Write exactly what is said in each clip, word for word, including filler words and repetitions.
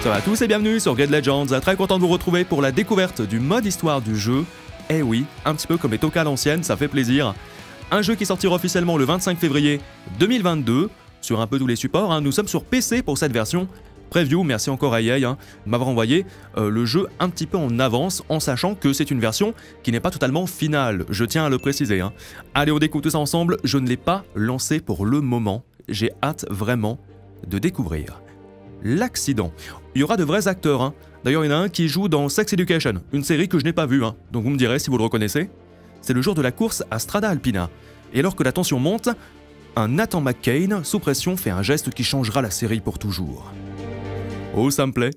Salut à tous et bienvenue sur Grid Legends, très content de vous retrouver pour la découverte du mode histoire du jeu. Eh oui, un petit peu comme les Toka à l'ancienne, ça fait plaisir. Un jeu qui sortira officiellement le vingt-cinq février deux mille vingt-deux, sur un peu tous les supports, hein. Nous sommes sur P C pour cette version preview, merci encore à E A hein, de m'avoir envoyé euh, le jeu un petit peu en avance, en sachant que c'est une version qui n'est pas totalement finale, je tiens à le préciser. Hein. Allez, on découvre tout ça ensemble, je ne l'ai pas lancé pour le moment, j'ai hâte vraiment de découvrir. L'accident. Il y aura de vrais acteurs, hein. D'ailleurs il y en a un qui joue dans Sex Education, une série que je n'ai pas vue, hein. Donc vous me direz si vous le reconnaissez. C'est le jour de la course à Strada Alpina. Et alors que la tension monte, un Nathan McCain, sous pression, fait un geste qui changera la série pour toujours. Oh, ça me plaît.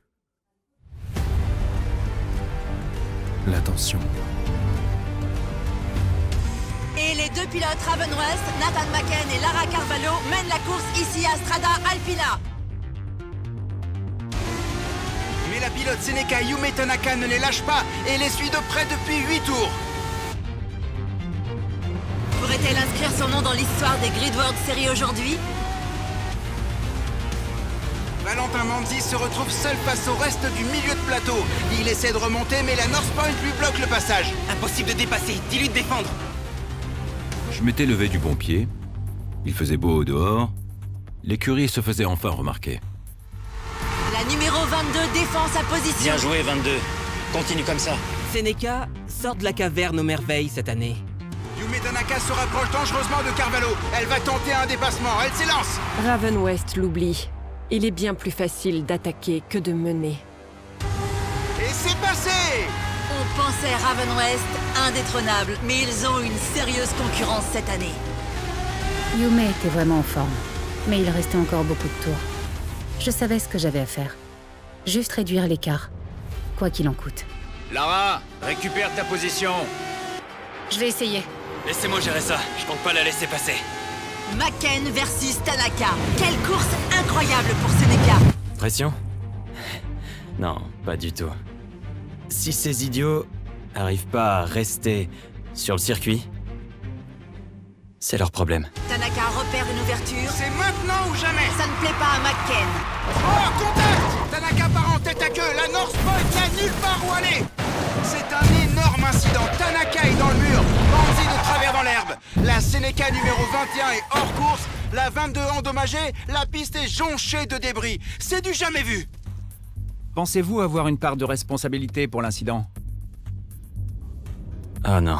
La tension. Et les deux pilotes Ravenwest, Nathan McCain et Lara Carvalho, mènent la course ici à Strada Alpina. Mais la pilote Seneca Yume Tanaka ne les lâche pas et les suit de près depuis huit tours. Pourrait-elle inscrire son nom dans l'histoire des Grid World Series aujourd'hui? Valentin Manzi se retrouve seul face au reste du milieu de plateau. Il essaie de remonter, mais la North Point lui bloque le passage. Impossible de dépasser, dis-lui de défendre. Je m'étais levé du bon pied. Il faisait beau au dehors. L'écurie se faisait enfin remarquer. La numéro vingt-deux défend sa position. Bien joué, vingt-deux. Continue comme ça. Seneca sort de la caverne aux merveilles cette année. Yume Tanaka se rapproche dangereusement de Carvalho. Elle va tenter un dépassement, elle s'élance. Ravenwest l'oublie. Il est bien plus facile d'attaquer que de mener. Et c'est passé. On pensait Ravenwest indétrônable, mais ils ont une sérieuse concurrence cette année. Yume était vraiment en forme, mais il restait encore beaucoup de tours. Je savais ce que j'avais à faire. Juste réduire l'écart, quoi qu'il en coûte. Lara, récupère ta position. Je vais essayer. Laissez-moi gérer ça, je compte pas la laisser passer. McCain versus Tanaka. Quelle course incroyable pour Seneca. Pression? Non, pas du tout. Si ces idiots arrivent pas à rester sur le circuit, c'est leur problème. Tanaka repère une ouverture. C'est maintenant ou jamais. Ça ne plaît pas à McCain. Oh, contact. Tanaka part en tête à queue. La North Point n'a nulle part où aller. C'est un énorme incident. Tanaka est dans le mur. Manzi de travers dans l'herbe. La Seneca numéro vingt et un est hors course. La vingt-deux endommagée. La piste est jonchée de débris. C'est du jamais vu. Pensez-vous avoir une part de responsabilité pour l'incident? Ah non.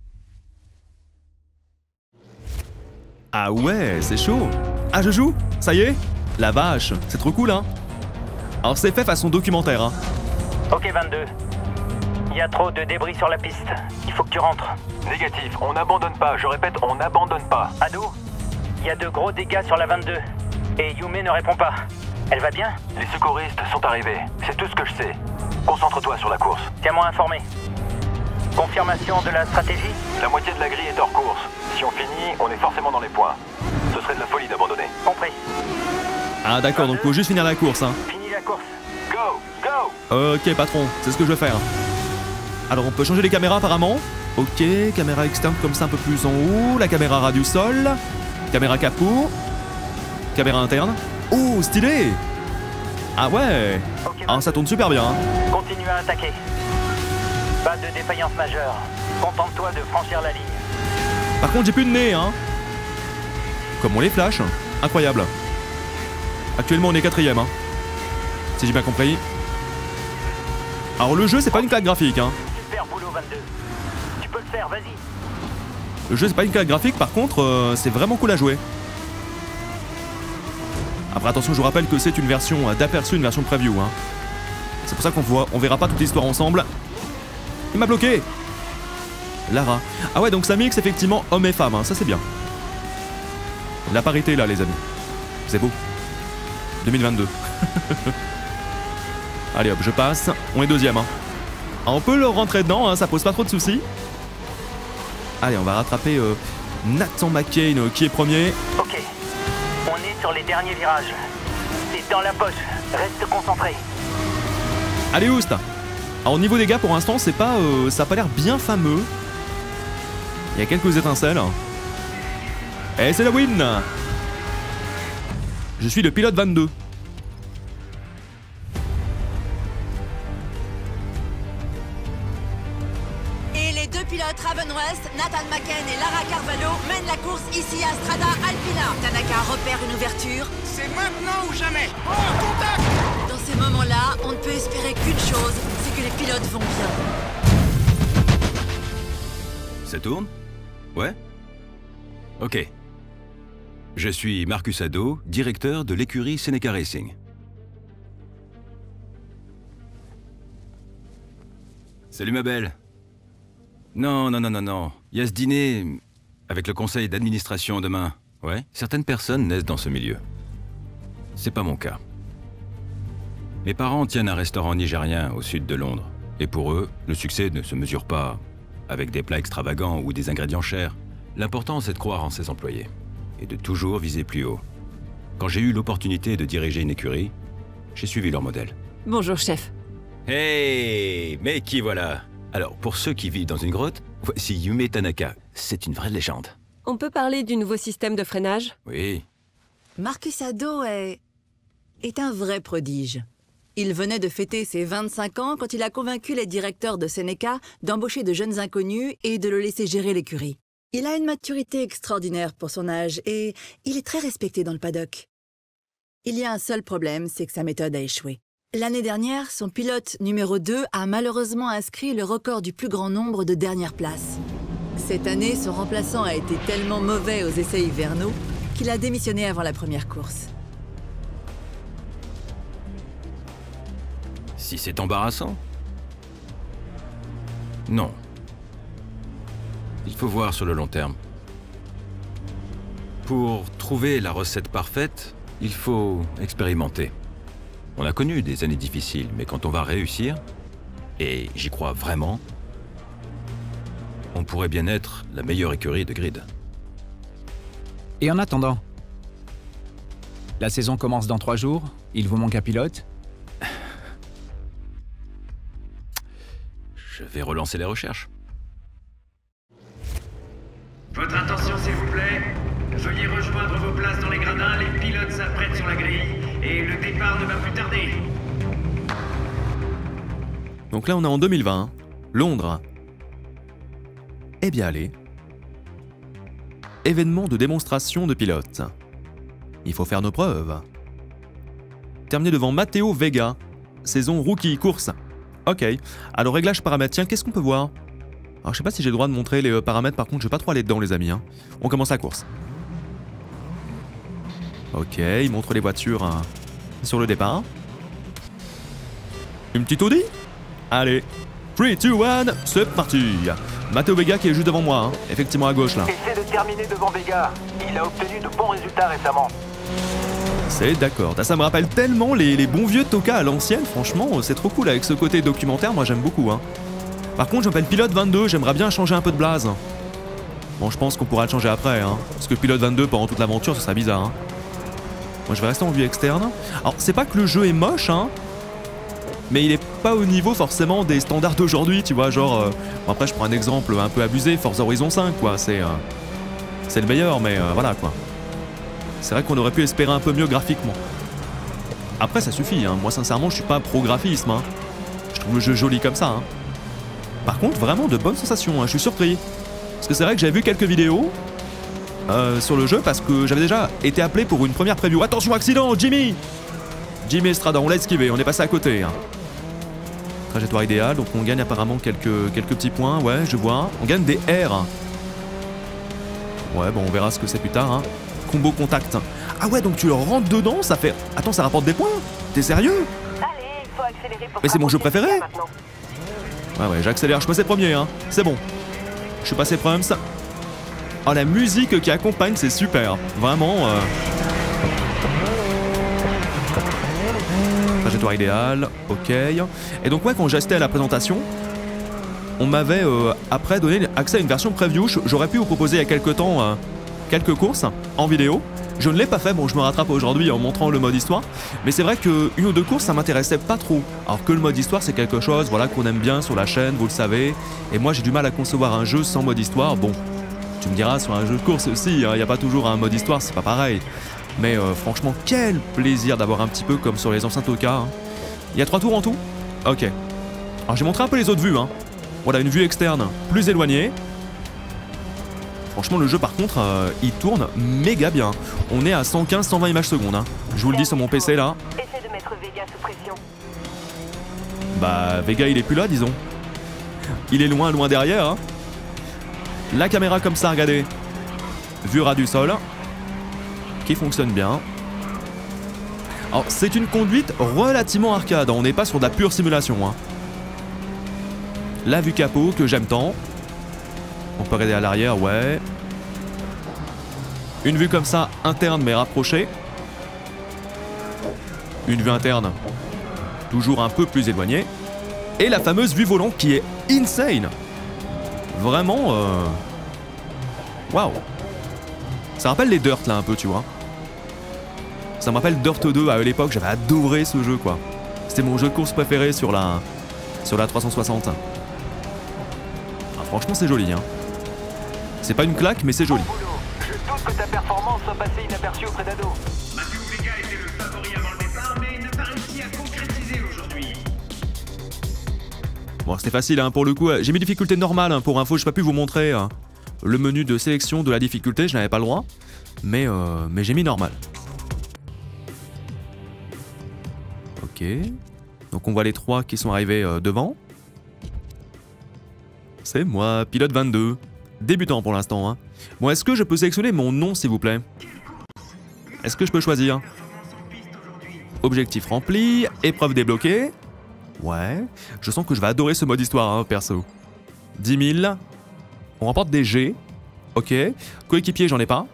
Ah ouais, c'est chaud. Ah, je joue? Ça y est? La vache, c'est trop cool, hein. Alors c'est fait façon documentaire, hein. Ok, vingt-deux. Il y a trop de débris sur la piste. Il faut que tu rentres. Négatif, on n'abandonne pas. Je répète, on n'abandonne pas. Ado, il y a de gros dégâts sur la vingt-deux. Et Yume ne répond pas. Elle va bien? Les secouristes sont arrivés. C'est tout ce que je sais. Concentre-toi sur la course. Tiens-moi informé. Confirmation de la stratégie? La moitié de la grille est hors course. Si on finit, on est forcément dans les points. Ce serait de la folie d'abandonner. Compris. Ah d'accord, donc faut juste finir la course, hein. Fini la course. Go, go. Ok patron, c'est ce que je vais faire. Alors on peut changer les caméras apparemment. Ok, caméra externe comme ça un peu plus en haut. La caméra ras du sol. Caméra capot. Caméra interne. Oh, stylé. Ah ouais. Okay, ah, ça tourne super bien, hein. Continue à attaquer. Pas de défaillance majeure. Contente-toi de franchir la ligne. Par contre, j'ai plus de nez, hein. Comme on les flash. Incroyable. Actuellement, on est quatrième, hein. Si j'ai bien compris. Alors, le jeu, c'est pas une claque graphique, hein. Super boulot, vingt-deux. Tu peux le faire, vas-y. Le jeu, c'est pas une claque graphique, par contre, euh, c'est vraiment cool à jouer. Après, attention, je vous rappelle que c'est une version d'aperçu, une version preview, hein. C'est pour ça qu'on voit, on verra pas toute l'histoire ensemble. Il m'a bloqué. Lara. Ah ouais, donc ça mixe effectivement hommes et femmes, hein. Ça c'est bien. La parité là, les amis. C'est beau. deux mille vingt-deux. Allez hop, je passe. On est deuxième, hein. Ah, on peut leur rentrer dedans, hein, ça pose pas trop de soucis. Allez, on va rattraper euh, Nathan McCain euh, qui est premier. Ok. On est sur les derniers virages. C'est dans la poche. Reste concentré. Allez, oust. Alors au niveau des gars, pour l'instant, c'est pas, euh, ça a pas l'air bien fameux. Il y a quelques étincelles. Et c'est la win. Je suis le pilote vingt-deux. West, Nathan McKen et Lara Carvalho mènent la course ici à Strada Alpina. Tanaka repère une ouverture. C'est maintenant ou jamais. Oh, contact! Dans ces moments-là, on ne peut espérer qu'une chose, c'est que les pilotes vont bien. Ça tourne? Ouais? Ok. Je suis Marcus Haddo, directeur de l'écurie Seneca Racing. Salut ma belle. Non, non, non, non, non. Il y a ce dîner avec le conseil d'administration demain. Ouais, certaines personnes naissent dans ce milieu. C'est pas mon cas. Mes parents tiennent un restaurant nigérien au sud de Londres. Et pour eux, le succès ne se mesure pas avec des plats extravagants ou des ingrédients chers. L'important, c'est de croire en ses employés et de toujours viser plus haut. Quand j'ai eu l'opportunité de diriger une écurie, j'ai suivi leur modèle. Bonjour, chef. Hey, mais qui voilà? Alors, pour ceux qui vivent dans une grotte, voici Yume Tanaka. C'est une vraie légende. On peut parler du nouveau système de freinage? Oui. Marcus Haddo est... est un vrai prodige. Il venait de fêter ses vingt-cinq ans quand il a convaincu les directeurs de Seneca d'embaucher de jeunes inconnus et de le laisser gérer l'écurie. Il a une maturité extraordinaire pour son âge et il est très respecté dans le paddock. Il y a un seul problème, c'est que sa méthode a échoué. L'année dernière, son pilote numéro deux a malheureusement inscrit le record du plus grand nombre de dernières places. Cette année, son remplaçant a été tellement mauvais aux essais hivernaux qu'il a démissionné avant la première course. Si c'est embarrassant? Non. Il faut voir sur le long terme. Pour trouver la recette parfaite, il faut expérimenter. On a connu des années difficiles, mais quand on va réussir, et j'y crois vraiment, on pourrait bien être la meilleure écurie de grid. Et en attendant, la saison commence dans trois jours, il vous manque un pilote? Je vais relancer les recherches. Votre attention s'il vous plaît. Veuillez rejoindre vos places dans les gradins, les pilotes s'apprêtent sur la grille et le départ ne va plus tarder. Donc là on est en deux mille vingt, Londres. Eh bien allez. Événement de démonstration de pilotes. Il faut faire nos preuves. Terminé devant Matteo Vega, saison rookie course. Ok, alors réglage paramètres, tiens qu'est-ce qu'on peut voir? Alors je sais pas si j'ai le droit de montrer les paramètres, par contre je vais pas trop aller dedans les amis. Hein. On commence la course. Ok, il montre les voitures hein, sur le départ. Une petite Audi? Allez, trois, deux, un, c'est parti. Matteo Vega qui est juste devant moi, hein. Effectivement à gauche là. Essaie de terminer devant Vega. Il a obtenu de bons résultats récemment. C'est d'accord, ça me rappelle tellement les, les bons vieux Toka à l'ancienne, franchement, c'est trop cool avec ce côté documentaire, moi j'aime beaucoup. Hein. Par contre, je m'appelle Pilote vingt-deux, j'aimerais bien changer un peu de blaze. Bon, je pense qu'on pourra le changer après, hein, parce que Pilote vingt-deux pendant toute l'aventure, ce serait bizarre. Hein. Moi, je vais rester en vue externe. Alors, c'est pas que le jeu est moche, hein, mais il est pas au niveau forcément des standards d'aujourd'hui, tu vois, genre... Euh... Bon, après, je prends un exemple un peu abusé, Forza Horizon cinq, quoi, c'est... Euh... C'est le meilleur, mais euh, voilà, quoi. C'est vrai qu'on aurait pu espérer un peu mieux graphiquement. Après, ça suffit, hein. Moi, sincèrement, je suis pas pro-graphisme, hein. Je trouve le jeu joli comme ça, hein. Par contre, vraiment de bonnes sensations, hein. Je suis surpris. Parce que c'est vrai que j'avais vu quelques vidéos euh, sur le jeu, parce que j'avais déjà été appelé pour une première preview. Attention, accident, Jimmy Jimmy Estrada, on l'a esquivé, on est passé à côté, hein. Trajectoire idéale, donc on gagne apparemment quelques, quelques petits points, ouais, je vois. On gagne des R. Ouais, bon, on verra ce que c'est plus tard, hein. Combo contact. Ah ouais, donc tu leur rentres dedans, ça fait... Attends, ça rapporte des points? T'es sérieux? Allez, il faut accélérer pour... Mais c'est mon jeu préféré. Ouais, ouais, j'accélère, je suis passé premier, hein. C'est bon. Je suis passé prums. Oh, la musique qui accompagne, c'est super. Vraiment... Euh... Trajectoire idéale, ok. Et donc ouais, quand j'assistais à la présentation, on m'avait euh, après donné accès à une version preview. J'aurais pu vous proposer il y a quelques temps euh, quelques courses en vidéo. Je ne l'ai pas fait, bon je me rattrape aujourd'hui en montrant le mode histoire. Mais c'est vrai qu'une ou deux courses ça m'intéressait pas trop. Alors que le mode histoire c'est quelque chose voilà, qu'on aime bien sur la chaîne, vous le savez. Et moi j'ai du mal à concevoir un jeu sans mode histoire. Bon, tu me diras sur un jeu de course aussi, il hein, n'y a pas toujours un mode histoire, c'est pas pareil. Mais euh, franchement, quel plaisir d'avoir un petit peu comme sur les anciens Toka. Hein. Il y a trois tours en tout? Ok. Alors j'ai montré un peu les autres vues. Hein. Voilà, une vue externe plus éloignée. Franchement, le jeu, par contre, euh, il tourne méga bien. On est à cent quinze à cent vingt images secondes. Hein. Je vous le dis sur mon P C, là. Essaie de mettre Vega sous pression. Bah, Vega, il est plus là, disons. Il est loin, loin derrière. Hein. La caméra comme ça, regardez. Vue ras du sol. Qui fonctionne bien. Alors, c'est une conduite relativement arcade. On n'est pas sur de la pure simulation. Hein. La vue capot, que j'aime tant. On peut regarder à l'arrière, ouais. Une vue comme ça, interne mais rapprochée. Une vue interne, toujours un peu plus éloignée. Et la fameuse vue volant qui est insane. Vraiment, euh... waouh. Ça rappelle les Dirt là un peu, tu vois. Ça me rappelle Dirt deux à l'époque, j'avais adoré ce jeu quoi. C'était mon jeu de course préféré sur la, sur la trois cent soixante. Ah, franchement c'est joli hein. C'est pas une claque, mais c'est joli. Je doute que ta performance soit passée inaperçue auprès d'Ado. Mathieu Vega était le favori avant le départ, mais il n'a pas réussi à concrétiser aujourd'hui. Bon, c'était facile hein, pour le coup. J'ai mis difficulté normale hein, pour info, j'ai pas pu vous montrer hein, le menu de sélection de la difficulté, je n'avais pas le droit. Mais, euh, mais j'ai mis normal. Ok. Donc on voit les trois qui sont arrivés euh, devant. C'est moi, pilote vingt-deux. Débutant pour l'instant. Hein. Bon, est-ce que je peux sélectionner mon nom, s'il vous plaît? Est-ce que je peux choisir? Objectif rempli, épreuve débloquée. Ouais, je sens que je vais adorer ce mode histoire, hein, perso. dix mille. On remporte des G. Ok. Coéquipier, j'en ai pas.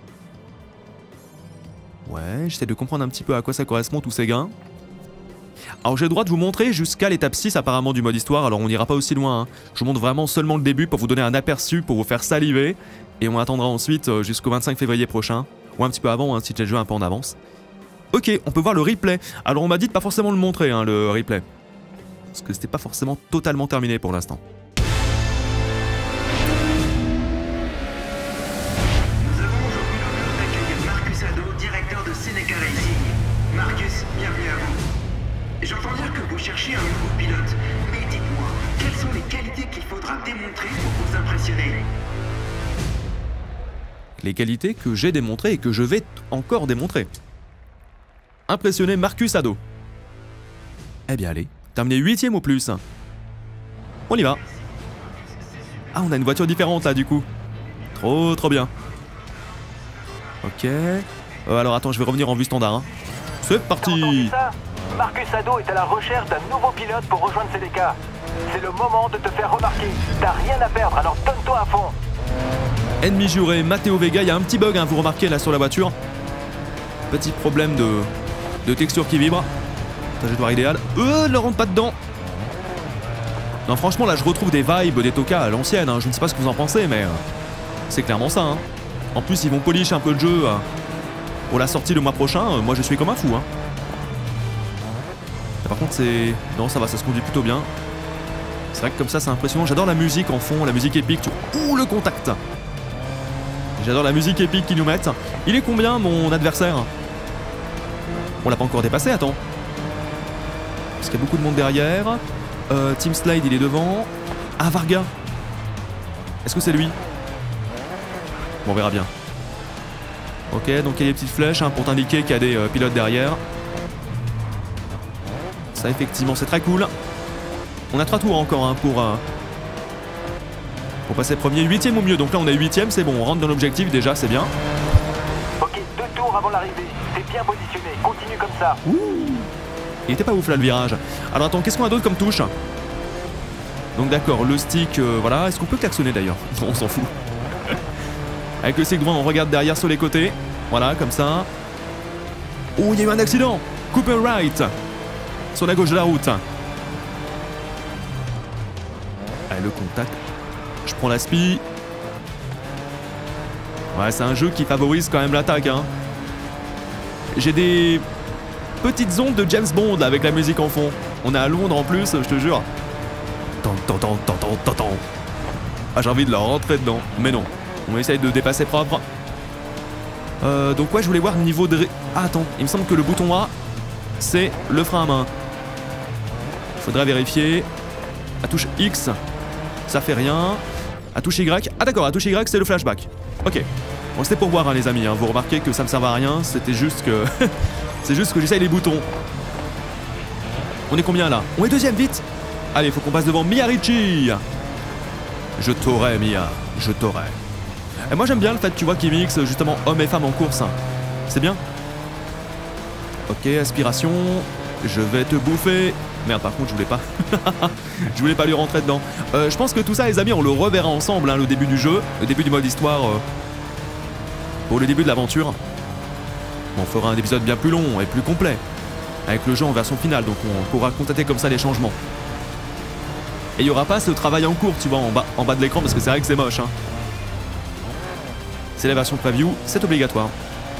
Ouais, j'essaie de comprendre un petit peu à quoi ça correspond, tous ces gains. Alors j'ai le droit de vous montrer jusqu'à l'étape six apparemment du mode histoire, alors on n'ira pas aussi loin. Hein. Je vous montre vraiment seulement le début pour vous donner un aperçu, pour vous faire saliver. Et on attendra ensuite euh, jusqu'au vingt-cinq février prochain. Ou un petit peu avant, hein, si j'ai le jeu un peu en avance. Ok, on peut voir le replay. Alors on m'a dit de pas forcément le montrer, hein, le replay. Parce que c'était pas forcément totalement terminé pour l'instant. Nous avons aujourd'hui l'honneur d'accueillir Marcus Ado, directeur de Seneca Racing. Marcus, bienvenue à vous. J'entends dire que vous cherchez un nouveau pilote, mais dites-moi, quelles sont les qualités qu'il faudra démontrer pour vous impressionner? Les qualités que j'ai démontrées et que je vais encore démontrer. Impressionner Marcus Ado. Eh bien allez, terminer huitième ou plus. On y va. Ah, on a une voiture différente là du coup. Trop trop bien. Ok. Euh, alors attends, je vais revenir en vue standard. Hein. C'est parti. Marcus Ado est à la recherche d'un nouveau pilote pour rejoindre Seneca. C'est le moment de te faire remarquer. T'as rien à perdre, alors donne-toi à fond. Ennemi juré, Matteo Vega, il y a un petit bug, hein, vous remarquez là sur la voiture. Petit problème de, de texture qui vibre. Trajectoire idéale. Euh, ne rentre pas dedans. Non, franchement, là, je retrouve des vibes des Toka à l'ancienne. Hein. Je ne sais pas ce que vous en pensez, mais euh, c'est clairement ça. Hein. En plus, ils vont polish un peu le jeu euh, pour la sortie le mois prochain. Euh, moi, je suis comme un fou. Hein. Par contre, c'est... Non, ça va, ça se conduit plutôt bien. C'est vrai que comme ça, c'est impressionnant. J'adore la musique en fond, la musique épique. Ouh, le contact. J'adore la musique épique qu'ils nous mettent. Il est combien, mon adversaire? On l'a pas encore dépassé, attends. Parce qu'il y a beaucoup de monde derrière. Euh, Team Slide, il est devant. Ah, Varga. Est-ce que c'est lui? Bon, on verra bien. Ok, donc il y a des petites flèches hein, pour t'indiquer qu'il y a des euh, pilotes derrière. Ça, effectivement, c'est très cool. On a trois tours encore hein, pour, euh, pour passer premier. Huitième ou mieux. Donc là, on est huitième, c'est bon. On rentre dans l'objectif déjà, c'est bien. Ok, deux tours avant l'arrivée. T'es bien positionné. Continue comme ça. Ouh. Il était pas ouf là le virage. Alors attends, qu'est-ce qu'on a d'autre comme touche? Donc d'accord, le stick, euh, voilà. Est-ce qu'on peut klaxonner d'ailleurs? On s'en fout. Avec le stick droit, on regarde derrière sur les côtés. Voilà, comme ça. Oh, il y a eu un accident. Cooper Wright. Sur la gauche de la route. Allez, le contact. Je prends la spi. Ouais, c'est un jeu qui favorise quand même l'attaque. Hein. J'ai des petites ondes de James Bond avec la musique en fond. On est à Londres en plus, je te jure. Tant, tant, tant, tant, tant, tant, tant. Ah, j'ai envie de leur rentrer dedans. Mais non. On essaye de dépasser propre. Euh, donc ouais, je voulais voir le niveau de... Ah, attends. Il me semble que le bouton A, c'est le frein à main. Faudra vérifier. La touche X, ça fait rien. À touche Y. Ah d'accord, à touche Y c'est le flashback. Ok. Bon, c'était pour voir hein, les amis, hein. Vous remarquez que ça me servait à rien, c'était juste que... c'est juste que j'essaye les boutons. On est combien là? On est deuxième, vite. Allez, faut qu'on passe devant Mia Ricci. Je t'aurai Mia, je t'aurai. Et moi j'aime bien le fait, tu vois, qu'ils mixent justement hommes et femmes en course. C'est bien. Ok, aspiration. Je vais te bouffer. Merde, par contre, je voulais pas. Je voulais pas lui rentrer dedans. Euh, je pense que tout ça, les amis, on le reverra ensemble, hein, le début du jeu, le début du mode histoire. Euh, pour le début de l'aventure. On fera un épisode bien plus long et plus complet. Avec le jeu en version finale, donc on pourra constater comme ça les changements. Et il n'y aura pas ce travail en cours, tu vois, en bas, en bas de l'écran, parce que c'est vrai que c'est moche. Hein. C'est la version preview, c'est obligatoire.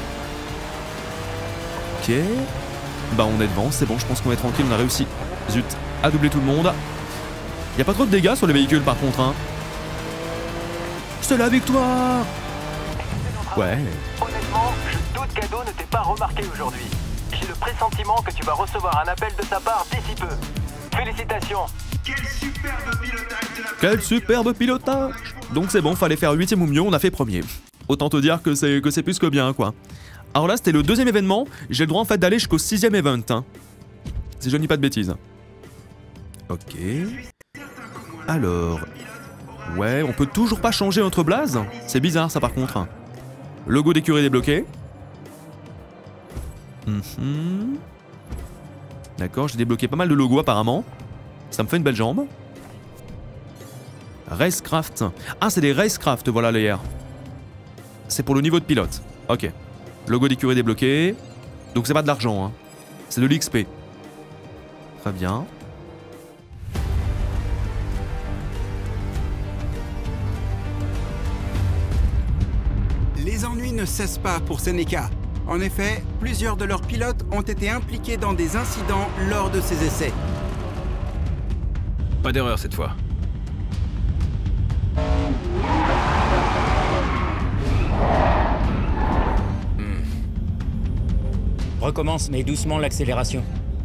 Ok. Bah on est devant, c'est bon, je pense qu'on est tranquille, on a réussi. Zut, à doubler tout le monde. Il n'y a pas trop de dégâts sur les véhicules par contre. Hein. C'est la victoire. Ouais. Honnêtement, je doute qu'Ado ne t'ait pas remarqué aujourd'hui. J'ai le pressentiment que tu vas recevoir un appel de sa part d'ici peu. Félicitations. Quel superbe pilotage de la Quel superbe pilotage. Donc c'est bon, fallait faire huitième ou mieux, on a fait premier. Autant te dire que c'est que c'est plus que bien, quoi. Alors là, c'était le deuxième événement. J'ai le droit en fait d'aller jusqu'au sixième event. Hein. Si je ne dis pas de bêtises. Ok. Alors... Ouais, on peut toujours pas changer notre blaze. C'est bizarre ça par contre. Logo d'écurie débloqué. Mm-hmm. D'accord, j'ai débloqué pas mal de logos apparemment. Ça me fait une belle jambe. Racecraft. Ah, c'est des Racecraft, voilà les R. C'est pour le niveau de pilote. Ok. Logo d'écurie débloqué. Donc c'est pas de l'argent, hein. C'est de l'X P. Très bien. Les ennuis ne cessent pas pour Seneca. En effet, plusieurs de leurs pilotes ont été impliqués dans des incidents lors de ces essais. Pas d'erreur cette fois. Hmm. Recommence, mais doucement l'accélération.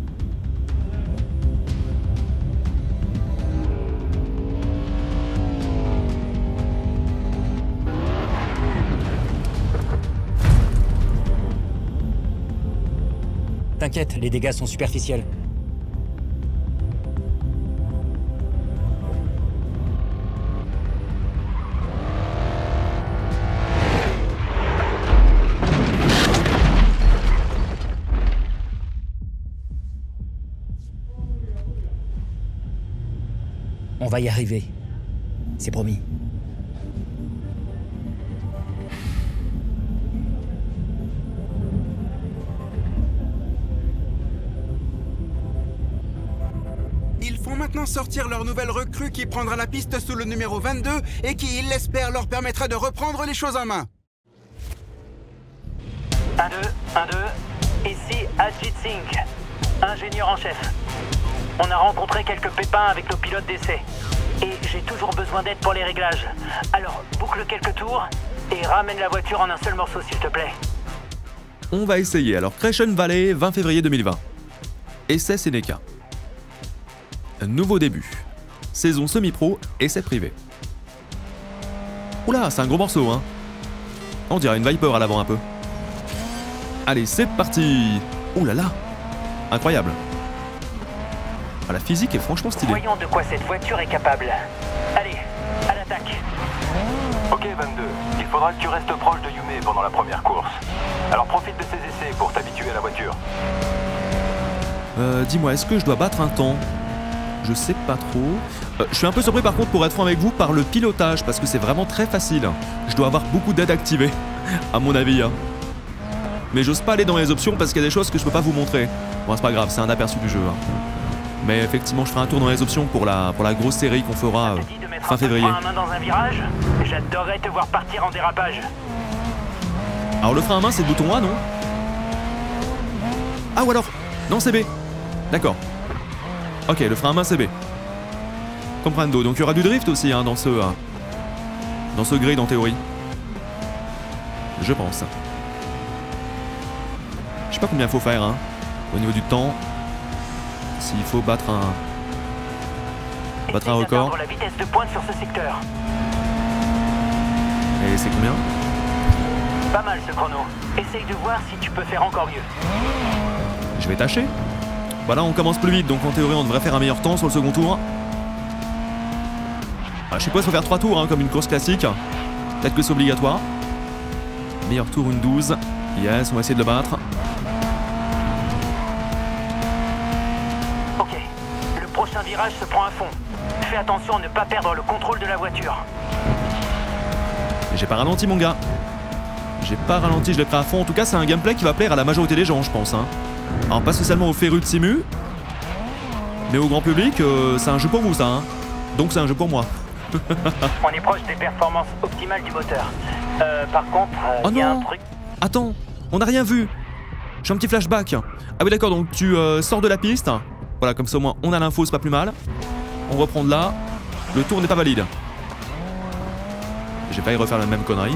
T'inquiète, les dégâts sont superficiels. On va y arriver. C'est promis. Ils font maintenant sortir leur nouvelle recrue qui prendra la piste sous le numéro vingt-deux et qui, ils l'espèrent, leur permettra de reprendre les choses en main. un deux, un deux, ici Ajit Singh, ingénieur en chef. On a rencontré quelques pépins avec nos pilotes d'essai. Et j'ai toujours besoin d'aide pour les réglages. Alors, boucle quelques tours et ramène la voiture en un seul morceau, s'il te plaît. On va essayer. Alors, Crescent Valley, vingt février deux mille vingt. Essai Seneca. Nouveau début. Saison semi-pro, essai privé. Oula, c'est un gros morceau, hein. On dirait une Viper à l'avant un peu. Allez, c'est parti. Ouh là là. Incroyable. Ah, la physique est franchement stylée. Voyons de quoi cette voiture est capable. Allez, à l'attaque. Ok vingt-deux, il faudra que tu restes proche de Yume pendant la première course. Alors profite de ces essais pour t'habituer à la voiture. Euh, dis-moi, est-ce que je dois battre un temps? Je sais pas trop. Euh, je suis un peu surpris par contre, pour être franc avec vous, par le pilotage, parce que c'est vraiment très facile. Je dois avoir beaucoup d'aide activée, à mon avis. Hein. Mais j'ose pas aller dans les options parce qu'il y a des choses que je peux pas vous montrer. Bon, c'est pas grave, c'est un aperçu du jeu. Hein. Mais effectivement, je ferai un tour dans les options pour la, pour la grosse série qu'on fera euh, fin février. Un main dans un virage, j'adorerais te voir partir en dérapage. Alors le frein à main, c'est le bouton A, non? Ah, ou alors, non, c'est B. D'accord. Ok, le frein à main, c'est B. Comprendo. Donc il y aura du drift aussi hein, dans ce euh, dans ce grid en théorie. Je pense. Je sais pas combien il faut faire hein, au niveau du temps. S'il faut battre un battre un record. La vitesse de pointe sur ce secteur. Et c'est combien? Pas mal ce chrono. Essaye de voir si tu peux faire encore mieux. Je vais tâcher. Voilà, on commence plus vite, donc en théorie on devrait faire un meilleur temps sur le second tour. Ah, je sais pas, il faut faire trois tours, hein, comme une course classique. Peut-être que c'est obligatoire. Meilleur tour, une douze. Yes, on va essayer de le battre. Ok, le prochain virage se prend à fond. Fais attention à ne pas perdre le contrôle de la voiture. J'ai pas ralenti, mon gars. J'ai pas ralenti, je l'ai pris à fond. En tout cas, c'est un gameplay qui va plaire à la majorité des gens, je pense. Hein. Alors, pas spécialement aux férus de simu, mais au grand public, euh, c'est un jeu pour vous, ça. Hein. Donc, c'est un jeu pour moi. On est proche des performances optimales du moteur. Euh, par contre, il oh y a non. un truc... Attends, on n'a rien vu. J'ai un petit flashback. Ah oui, d'accord, donc tu euh, sors de la piste. Voilà, comme ça au moins on a l'info, c'est pas plus mal. On reprend de là. Le tour n'est pas valide. J'ai failli refaire la même connerie.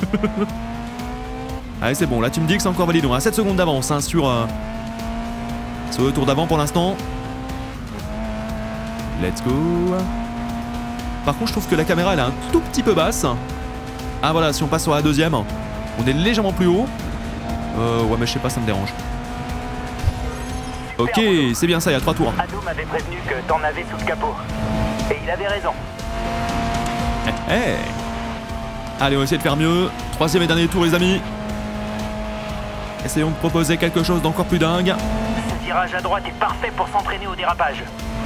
Allez, c'est bon, là tu me dis que c'est encore valide. On a sept secondes d'avance hein, sur, euh, sur le tour d'avant pour l'instant. Let's go. Par contre, je trouve que la caméra elle est un tout petit peu basse. Ah voilà, si on passe sur la deuxième, on est légèrement plus haut. Euh, ouais, mais je sais pas, ça me dérange. Ok, c'est bien ça, il y a trois tours. Ado m'avait prévenu que t'en avais sous le capot. Et il avait raison. Eh, hey. Allez, on va essayer de faire mieux. Troisième et dernier tour, les amis. Essayons de proposer quelque chose d'encore plus dingue. Ce virage à droite est parfait pour s'entraîner au dérapage.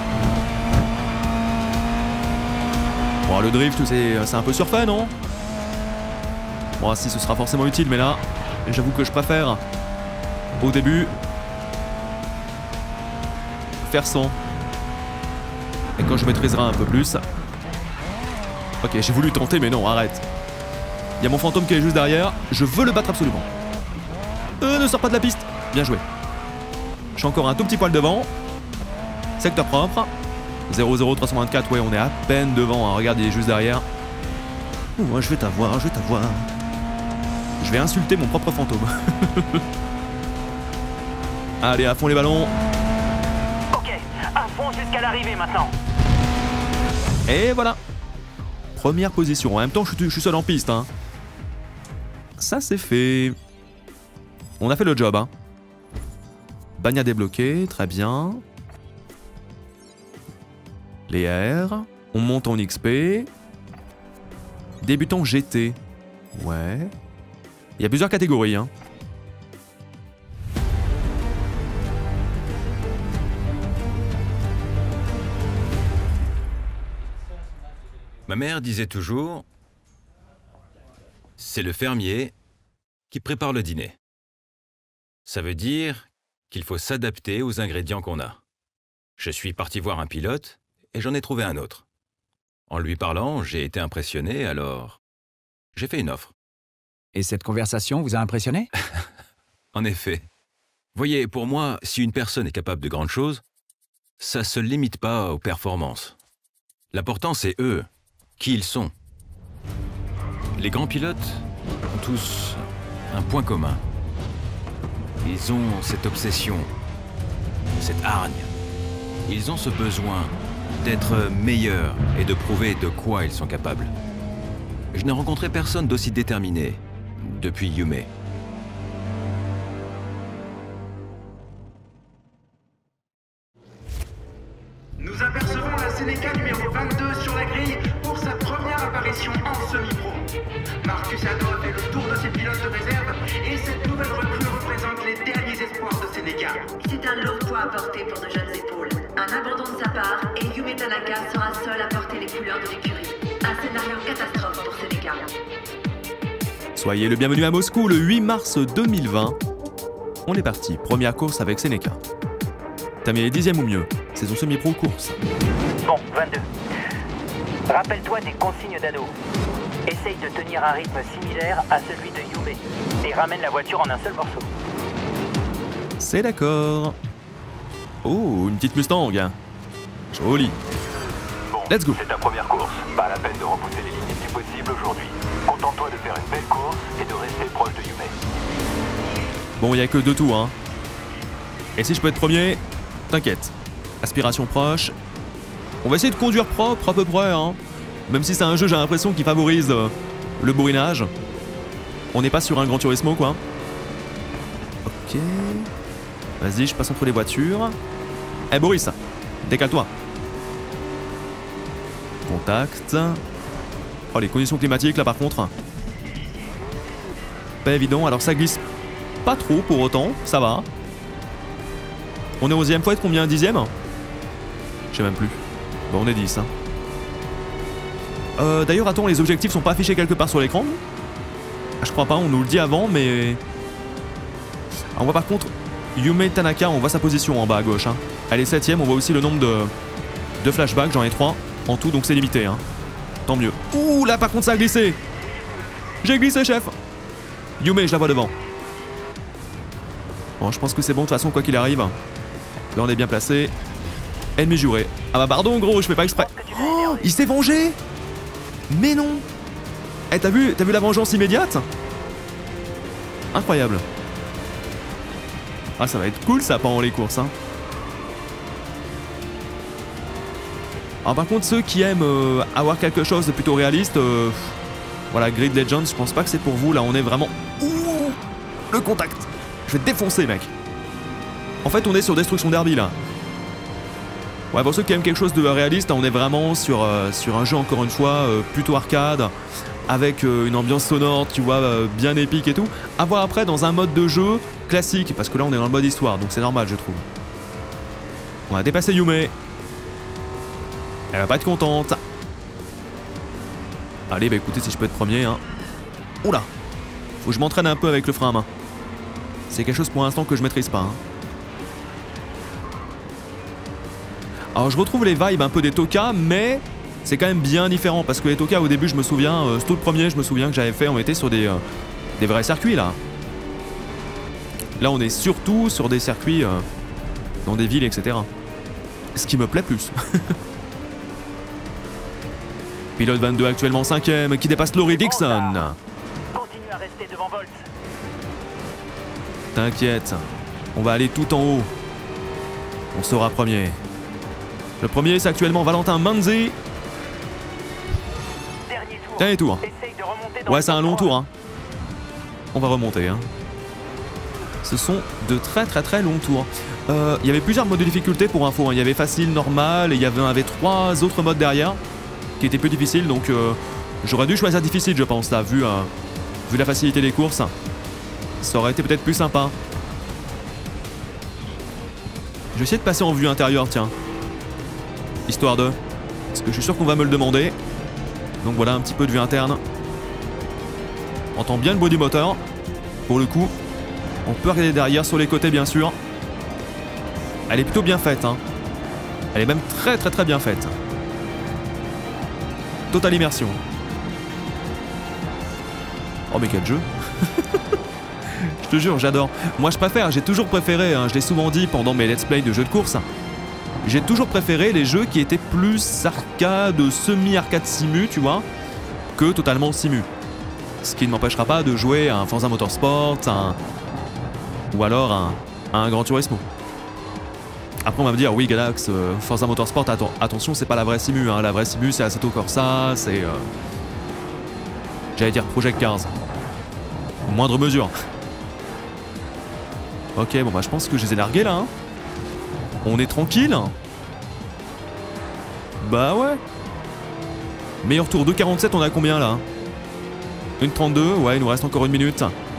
Bon, le drift, c'est un peu surfait, non? Bon, si, ce sera forcément utile, mais là, j'avoue que je préfère, au début, faire sans. Et quand je maîtriserai un peu plus... Ok, j'ai voulu tenter, mais non, arrête. Il y a mon fantôme qui est juste derrière. Je veux le battre absolument. Euh, ne sors pas de la piste. Bien joué. Je suis encore un tout petit poil devant. Secteur propre. zéro zéro trois cent vingt-quatre, ouais, on est à peine devant. Hein. Regarde, il est juste derrière. Moi, je vais t'avoir, je vais t'avoir. Je vais insulter mon propre fantôme. Allez, à fond les ballons. Ok, à fond jusqu'à l'arrivée maintenant. Et voilà. Première position. En même temps, je suis, je suis seul en piste. Hein. Ça, c'est fait. On a fait le job. Hein. Bagna débloqué, très bien. Les R. On monte en X P. Débutant G T. Ouais. Il y a plusieurs catégories. Hein. Ma mère disait toujours, c'est le fermier qui prépare le dîner. Ça veut dire qu'il faut s'adapter aux ingrédients qu'on a. Je suis parti voir un pilote et j'en ai trouvé un autre. En lui parlant, j'ai été impressionné, alors j'ai fait une offre. Et cette conversation vous a impressionné? En effet. Voyez, pour moi, si une personne est capable de grandes choses, ça ne se limite pas aux performances. L'important, c'est eux. Qui ils sont. Les grands pilotes ont tous un point commun. Ils ont cette obsession, cette hargne. Ils ont ce besoin d'être meilleurs et de prouver de quoi ils sont capables. Je n'ai rencontré personne d'aussi déterminé depuis Yume. Nous apercevons la Seneca numéro vingt-deux sur la grille pour sa première apparition en semi-pro. Marcus Ado a fait le tour de ses pilotes de réserve et cette nouvelle recrue représente les derniers espoirs de Seneca. C'est un lourd poids à porter pour de jeunes épaules. Un abandon de sa part et Yume Tanaka sera seul à porter les couleurs de l'écurie. Un scénario catastrophe pour Seneca. Soyez le bienvenu à Moscou le huit mars deux mille vingt. On est parti, première course avec Seneca. T'as mis les dixièmes ou mieux, saison semi-pro course. Bon, vingt-deux. Rappelle-toi des consignes d'Ado. Essaye de tenir un rythme similaire à celui de Yume et ramène la voiture en un seul morceau. C'est d'accord. Oh, une petite Mustang. Joli. Bon, let's go. C'est ta première course. Pas la peine de repousser les limites du possible aujourd'hui. Contente-toi de faire une belle course et de rester proche de Yume. Bon, il n'y a que deux tours, hein. Et si je peux être premier, t'inquiète. Aspiration proche. On va essayer de conduire propre à peu près, hein. Même si c'est un jeu, j'ai l'impression qu'il favorise euh, le bourrinage. On n'est pas sur un Gran Turismo quoi. Ok. Vas-y, je passe entre les voitures. Eh Boris, décale-toi. Contact. Oh, les conditions climatiques là par contre. Pas évident, alors ça glisse pas trop pour autant, ça va. On est au dixième, faut être combien? Dixième? Je sais même plus. Bon, on est dix. Hein. Euh, D'ailleurs, attends, les objectifs sont pas affichés quelque part sur l'écran? Je crois pas, on nous le dit avant, mais... Alors, on voit par contre Yume Tanaka, on voit sa position en bas à gauche. Hein. Elle est septième, on voit aussi le nombre de, de flashbacks, j'en ai trois en tout, donc c'est limité. Hein. Tant mieux. Ouh, là par contre ça a glissé. J'ai glissé, chef. Yume, je la vois devant. Bon, je pense que c'est bon de toute façon, quoi qu'il arrive. Là, on est bien placé. Ennemi juré. Ah bah pardon, gros, je fais pas exprès. Oh, il s'est vengé. Mais non. Eh, t'as vu, t'as vu la vengeance immédiate? Incroyable. Ah, ça va être cool ça pendant les courses, hein. Alors par contre, ceux qui aiment euh, avoir quelque chose de plutôt réaliste, euh, voilà, Grid Legends, je pense pas que c'est pour vous. Là, on est vraiment... Ouh, le contact. Je vais te défoncer, mec. En fait, on est sur Destruction Derby, là. Ouais, pour ceux qui aiment quelque chose de réaliste, on est vraiment sur, euh, sur un jeu, encore une fois, euh, plutôt arcade, avec euh, une ambiance sonore, tu vois, euh, bien épique et tout. À voir après dans un mode de jeu classique, parce que là, on est dans le mode histoire, donc c'est normal, je trouve. On a dépassé Yume. Elle va pas être contente. Allez, bah écoutez, si je peux être premier, hein. Oula. Faut que je m'entraîne un peu avec le frein à main. C'est quelque chose pour l'instant que je maîtrise pas, hein. Alors je retrouve les vibes un peu des Toka, mais c'est quand même bien différent. Parce que les Toka, au début, je me souviens, euh, c'est tout le premier, je me souviens que j'avais fait, on était sur des, euh, des vrais circuits, là. Là, on est surtout sur des circuits euh, dans des villes, et cetera. Ce qui me plaît plus. Pilote vingt-deux actuellement cinquième, qui dépasse Laurie Dixon. Continue à rester devant Volt. T'inquiète, on va aller tout en haut. On sera premier. Le premier, c'est actuellement Valentin Manzi. Dernier tour. Dernier tour. Ouais, c'est un long tour, hein. On va remonter, hein. Ce sont de très très très longs tours. Euh, il y avait plusieurs modes de difficulté pour info, hein. Il y avait facile, normal, et il y avait, avait trois autres modes derrière qui étaient plus difficiles, donc euh, j'aurais dû choisir difficile, je pense, là, vu, euh, vu la facilité des courses. Ça aurait été peut-être plus sympa. Je vais essayer de passer en vue intérieure, tiens. Histoire de... Parce que je suis sûr qu'on va me le demander. Donc voilà, un petit peu de vue interne. On entend bien le bruit du moteur. Pour le coup, on peut regarder derrière, sur les côtés, bien sûr. Elle est plutôt bien faite, hein. Elle est même très très très bien faite. Totale immersion. Oh mais quel jeu. Je te jure, j'adore. Moi je préfère, j'ai toujours préféré, hein, je l'ai souvent dit pendant mes let's play de jeux de course, j'ai toujours préféré les jeux qui étaient plus arcade, semi-arcade simu, tu vois, que totalement simu. Ce qui ne m'empêchera pas de jouer à un Forza Motorsport, un... ou alors un, un Gran Turismo. Après on va me dire, oui Galax, euh, Forza Motorsport, atten attention, c'est pas la vraie simu, hein. La vraie simu c'est Assetto Corsa, c'est... Euh... J'allais dire Project Cars. Moindre mesure. Ok, bon bah je pense que je les ai largués là, hein. On est tranquille. Bah ouais. Meilleur tour, deux quarante-sept, on a combien là? Une trente-deux, ouais, il nous reste encore une minute.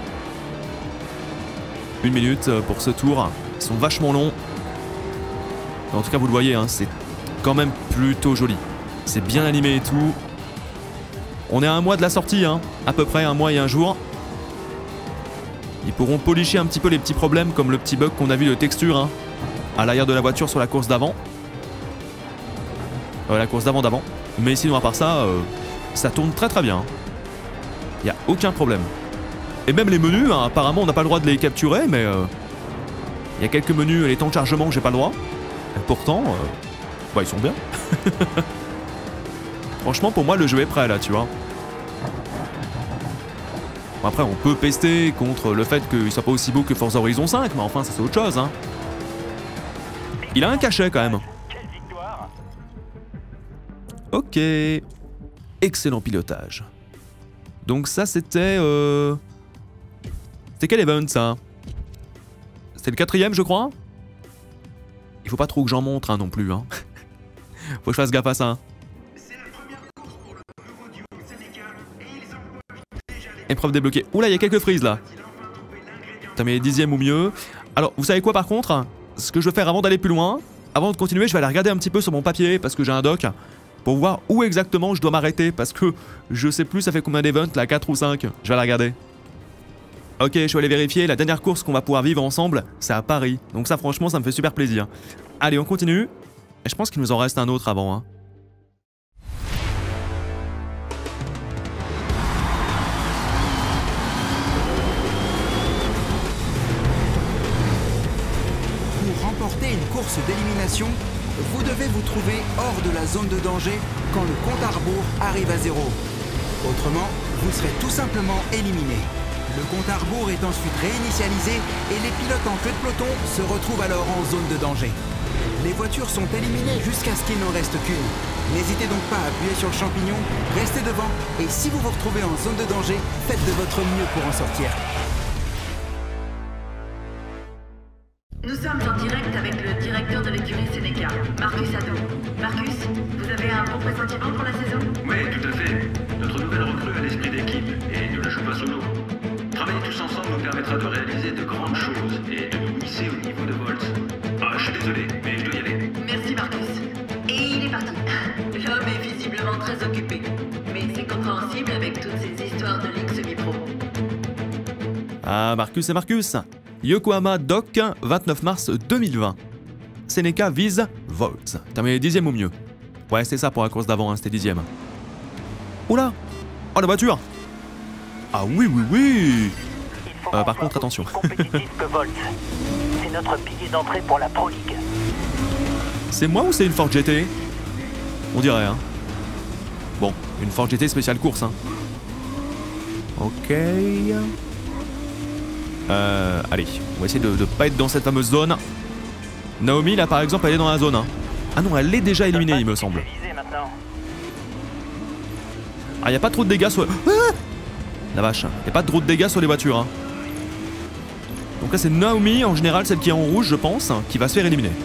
Une minute pour ce tour. Ils sont vachement longs. En tout cas, vous le voyez, hein, c'est quand même plutôt joli. C'est bien animé et tout. On est à un mois de la sortie, hein, à peu près un mois et un jour. Ils pourront policher un petit peu les petits problèmes, comme le petit bug qu'on a vu de texture, hein, à l'arrière de la voiture sur la course d'avant. Euh, la course d'avant d'avant. Mais sinon, à part ça, euh, ça tourne très très bien. Il n'y a aucun problème. Et même les menus, hein, apparemment, on n'a pas le droit de les capturer, mais... Euh, il y a quelques menus, les temps de chargement que j'ai pas le droit. Et pourtant, euh, bah, ils sont bien. Franchement, pour moi, le jeu est prêt, là, tu vois. Bon, après, on peut pester contre le fait qu'il soit pas aussi beau que Forza Horizon cinq, mais enfin, ça c'est autre chose, hein. Il a un cachet, quand même. Ok. Excellent pilotage. Donc ça c'était... Euh... C'était quel event ça? C'était le quatrième je crois. Il faut pas trop que j'en montre hein, non plus. Hein. Faut que je fasse gaffe à ça. Épreuve débloquée. Oula, il y a quelques frises là. Putain, mais dixième ou mieux. Alors, vous savez quoi par contre? Ce que je vais faire avant d'aller plus loin, avant de continuer, je vais aller regarder un petit peu sur mon papier parce que j'ai un doc pour voir où exactement je dois m'arrêter parce que je sais plus ça fait combien d'events là, quatre ou cinq. Je vais aller regarder. Ok, je vais aller vérifier. La dernière course qu'on va pouvoir vivre ensemble, c'est à Paris. Donc ça, franchement, ça me fait super plaisir. Allez, on continue. Et je pense qu'il nous en reste un autre avant. Hein. Pour remporter une course d'élimination, vous devez vous trouver hors de la zone de danger quand le compte à rebours arrive à zéro. Autrement, vous serez tout simplement éliminé. Le compte à rebours est ensuite réinitialisé et les pilotes en queue de peloton se retrouvent alors en zone de danger. Les voitures sont éliminées jusqu'à ce qu'il n'en reste qu'une. N'hésitez donc pas à appuyer sur le champignon, restez devant et si vous vous retrouvez en zone de danger, faites de votre mieux pour en sortir. Nous sommes en direct avec le directeur de l'écurie Seneca, Marcus Ado. Marcus, vous avez un bon pressentiment pour la saison? Oui, tout à fait. Notre nouvelle recrue a l'esprit d'équipe et ne la joue pas solo. Travailler tous ensemble nous permettra de réaliser de grandes choses et de nous hisser au niveau de Volt. Ah, je suis désolé, mais je dois y aller. Merci Marcus. Et il est parti. L'homme est visiblement très occupé. Mais c'est compréhensible avec toutes ces histoires de ligue semi-pro. Ah, Marcus et Marcus. Yokohama Dock, vingt-neuf mars deux mille vingt. Seneca vise Volt. Terminé dixième au mieux. Ouais, c'est ça pour la course d'avant, hein, c'était dixième. Oula! Oh, la voiture! Ah oui, oui, oui! Euh, par contre, attention. Compétitif que Volt. C'est notre billet d'entrée pour la Pro League. C'est moi ou c'est une Ford G T? On dirait, hein. Bon, une Ford G T spéciale course, hein. Ok. Euh, allez, on va essayer de ne pas être dans cette fameuse zone. Naomi, là, par exemple, elle est dans la zone. Hein. Ah non, elle est déjà éliminée, il me semble. Ah, y a pas trop de dégâts sur... Ah, la vache, y a pas trop de dégâts sur les voitures. Hein. Donc là, c'est Naomi, en général, celle qui est en rouge, je pense, qui va se faire éliminer.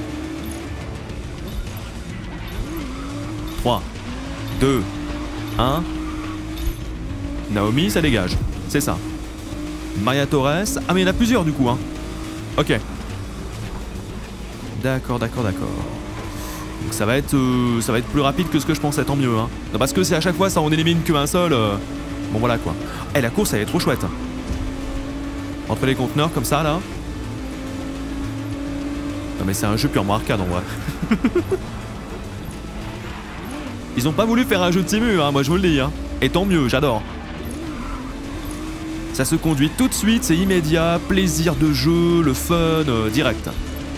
trois, deux, un. Naomi, ça dégage. C'est ça. Maria Torres. Ah, mais il y en a plusieurs, du coup. Hein. Ok. D'accord, d'accord, d'accord. Donc ça va être euh, ça va être plus rapide que ce que je pensais, tant mieux. Hein. Non, parce que c'est à chaque fois, ça on élimine qu'un seul. Euh... Bon, voilà, quoi. Eh, la course, elle est trop chouette. Entre les conteneurs, comme ça, là. Non, mais c'est un jeu purement arcade, en vrai. Ils ont pas voulu faire un jeu de simu, hein, moi je vous le dis. Hein. Et tant mieux, j'adore. Ça se conduit tout de suite, c'est immédiat, plaisir de jeu, le fun, euh, direct.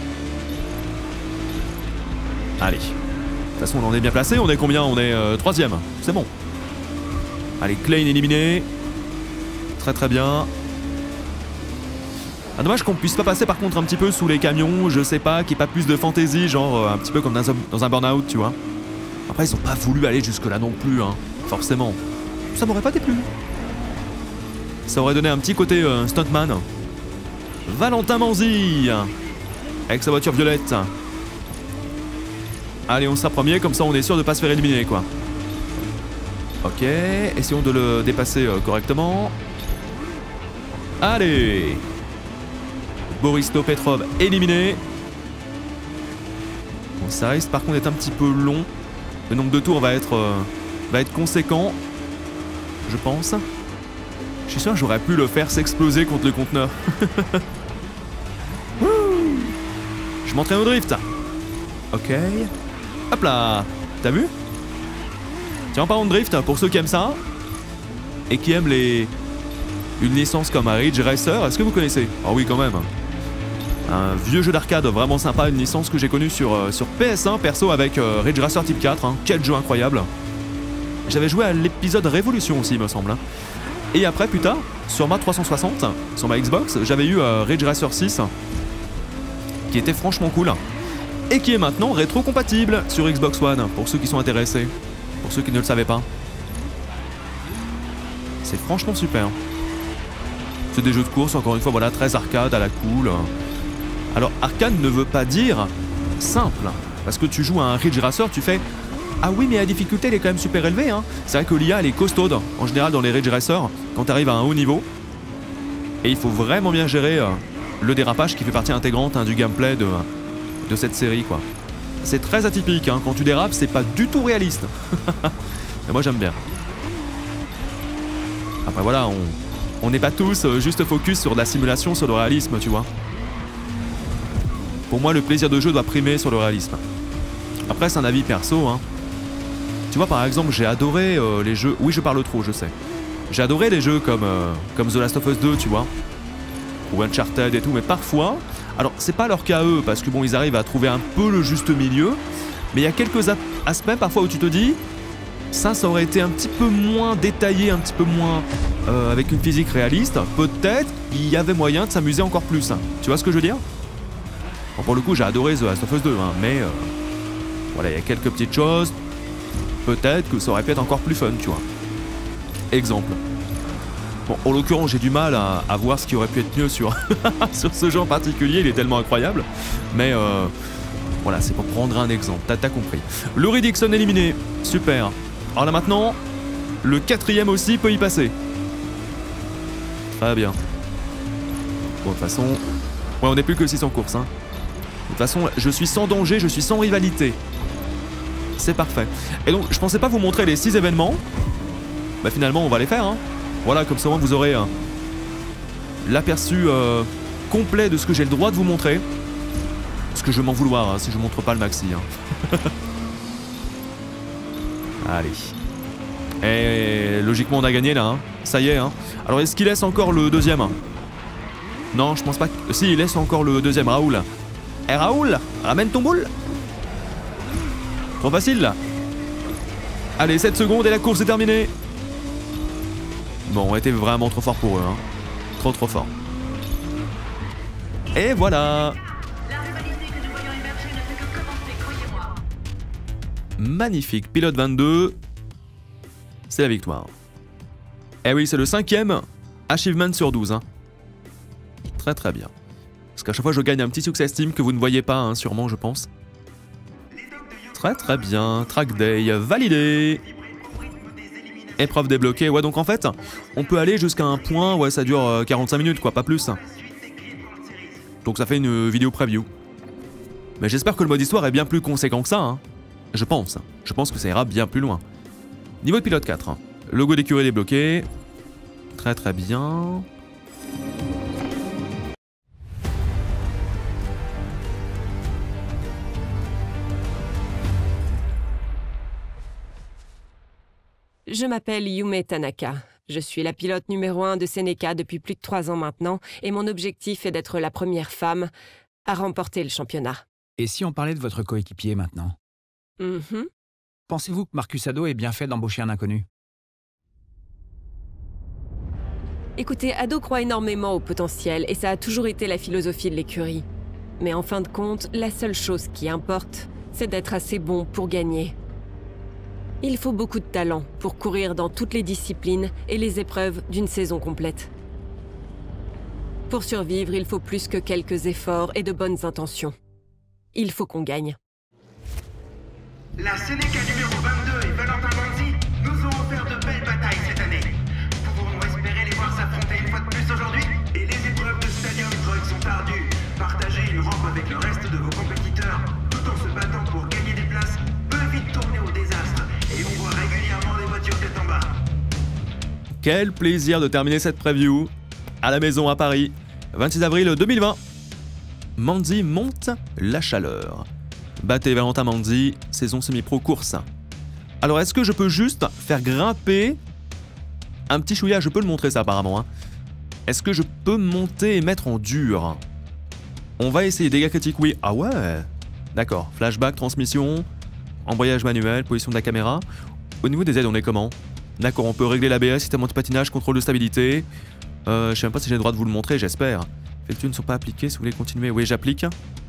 Allez. De toute façon, on en est bien placé, on est combien? On est euh, troisième, c'est bon. Allez, Klein éliminé. Très très bien. Ah, dommage qu'on puisse pas passer par contre un petit peu sous les camions, je sais pas, qu'il n'y ait pas plus de fantaisie, genre euh, un petit peu comme dans un, dans un burn-out, tu vois. Après, ils ont pas voulu aller jusque là non plus, hein, forcément. Ça m'aurait pas déplu. Ça aurait donné un petit côté euh, stuntman. Valentin Manzi, avec sa voiture violette. Allez, on sera premier, comme ça on est sûr de pas se faire éliminer, quoi. Ok, essayons de le dépasser euh, correctement. Allez. Boristo Petrov éliminé. Bon, ça risque par contre d'être un petit peu long. Le nombre de tours va être, euh, va être conséquent, je pense. Je suis sûr que j'aurais pu le faire s'exploser contre le conteneur. Je m'entraîne au drift. Ok. Hop là. T'as vu? Tiens, en parlant de drift, pour ceux qui aiment ça, et qui aiment les... une licence comme Ridge Racer, est-ce que vous connaissez? Ah oui, quand même. Un vieux jeu d'arcade vraiment sympa, une licence que j'ai connue sur, euh, sur P S un, perso, avec euh, Ridge Racer Type quatre. Hein. Quel jeu incroyable. J'avais joué à l'épisode Révolution aussi, il me semble. Hein. Et après, plus tard, sur ma trois cent soixante, sur ma Xbox, j'avais eu euh, Ridge Racer six, qui était franchement cool, et qui est maintenant rétro-compatible sur Xbox One, pour ceux qui sont intéressés, pour ceux qui ne le savaient pas. c'est franchement super. C'est des jeux de course, encore une fois, voilà, très arcade, à la cool. Alors, arcade ne veut pas dire simple. Parce que tu joues à un Ridge Racer, tu fais « Ah oui, mais la difficulté, elle est quand même super élevée. Hein. » C'est vrai que l'I A, elle est costaude, en général, dans les Ridge Racer, quand tu arrives à un haut niveau. Et il faut vraiment bien gérer euh, le dérapage qui fait partie intégrante hein, du gameplay de, de cette série, quoi. C'est très atypique, hein. Quand tu dérapes, c'est pas du tout réaliste. Mais moi, j'aime bien. Après, voilà, on... On n'est pas tous juste focus sur de la simulation, sur le réalisme, tu vois. Pour moi, le plaisir de jeu doit primer sur le réalisme. Après, c'est un avis perso, hein. Tu vois, par exemple, j'ai adoré euh, les jeux... Oui, je parle trop, je sais. J'ai adoré les jeux comme, euh, comme The Last of Us deux, tu vois. Ou Uncharted et tout, mais parfois... Alors, c'est pas leur cas eux, parce que bon, ils arrivent à trouver un peu le juste milieu. Mais il y a quelques aspects, parfois, où tu te dis... Ça, ça aurait été un petit peu moins détaillé, un petit peu moins euh, avec une physique réaliste. Peut-être il y avait moyen de s'amuser encore plus. Hein. Tu vois ce que je veux dire? Bon, pour le coup, j'ai adoré The Last of Us deux, hein, mais euh, voilà, il y a quelques petites choses. Peut-être que ça aurait pu être encore plus fun, tu vois. Exemple. Bon, en l'occurrence, j'ai du mal à, à voir ce qui aurait pu être mieux sur, sur ce jeu en particulier. Il est tellement incroyable. Mais euh, voilà, c'est pour prendre un exemple. T'as t'as compris. Laurie Dixon éliminé. Super. Alors là maintenant, le quatrième aussi peut y passer. Très bien. Bon, de toute façon... Ouais, on n'est plus que six en course. Hein. De toute façon, je suis sans danger, je suis sans rivalité. C'est parfait. Et donc, je pensais pas vous montrer les six événements. Bah finalement, on va les faire. Hein. Voilà, comme ça, vous aurez euh, l'aperçu euh, complet de ce que j'ai le droit de vous montrer. Parce que je vais m'en vouloir hein, si je montre pas le maxi. Hein. Allez. Et logiquement on a gagné là, hein. Ça y est. Hein. Alors est-ce qu'il laisse encore le deuxième? Non, je pense pas que... Si, il laisse encore le deuxième, Raoul. Eh Raoul, ramène ton boule. Trop facile là. Allez, sept secondes et la course est terminée. Bon, on était vraiment trop fort pour eux. Hein. Trop trop fort. Et voilà. Magnifique, pilote vingt-deux, c'est la victoire. Eh oui, c'est le cinquième achievement sur douze. Hein. Très très bien. Parce qu'à chaque fois je gagne un petit succès Steam que vous ne voyez pas, hein, sûrement je pense. Très très bien, track day validé. Épreuve débloquée, ouais donc en fait, on peut aller jusqu'à un point, ouais ça dure quarante-cinq minutes quoi, pas plus. Donc ça fait une vidéo preview. Mais j'espère que le mode histoire est bien plus conséquent que ça, hein. Je pense. Je pense que ça ira bien plus loin. Niveau de pilote quatre. Logo d'écurie débloqué. Très très bien. Je m'appelle Yume Tanaka. Je suis la pilote numéro un de Seneca depuis plus de trois ans maintenant et mon objectif est d'être la première femme à remporter le championnat. Et si on parlait de votre coéquipier maintenant? Mm-hmm. Pensez-vous que Marcus Ado ait bien fait d'embaucher un inconnu? Écoutez, Ado croit énormément au potentiel et ça a toujours été la philosophie de l'écurie. Mais en fin de compte, la seule chose qui importe, c'est d'être assez bon pour gagner. Il faut beaucoup de talent pour courir dans toutes les disciplines et les épreuves d'une saison complète. Pour survivre, il faut plus que quelques efforts et de bonnes intentions. Il faut qu'on gagne. La Seneca numéro vingt-deux et Valentin Manzi nous ont offert de belles batailles cette année. Pouvons-nous espérer les voir s'affronter une fois de plus aujourd'hui? Et les épreuves de Stadium Truck sont ardues. Partagez une rampe avec le reste de vos compétiteurs, tout en se battant pour gagner des places, peut vite tourner au désastre. Et on voit régulièrement des voitures tête en bas. Quel plaisir de terminer cette preview à la maison à Paris, vingt-six avril deux mille vingt. Manzi monte la chaleur. Battez Valentin Manzi, saison semi-pro course. Alors est-ce que je peux juste faire grimper un petit chouïa? Je peux le montrer ça apparemment. Hein. Est-ce que je peux monter et mettre en dur? On va essayer. Dégâts critiques, oui. Ah ouais. D'accord. Flashback, transmission, embrayage manuel, position de la caméra. Au niveau des aides, on est comment? D'accord, on peut régler l'A B S, système anti-patinage, contrôle de stabilité. Euh, je sais même pas si j'ai le droit de vous le montrer, j'espère. Effectués ne sont pas appliqués, si vous voulez continuer. Oui, j'applique.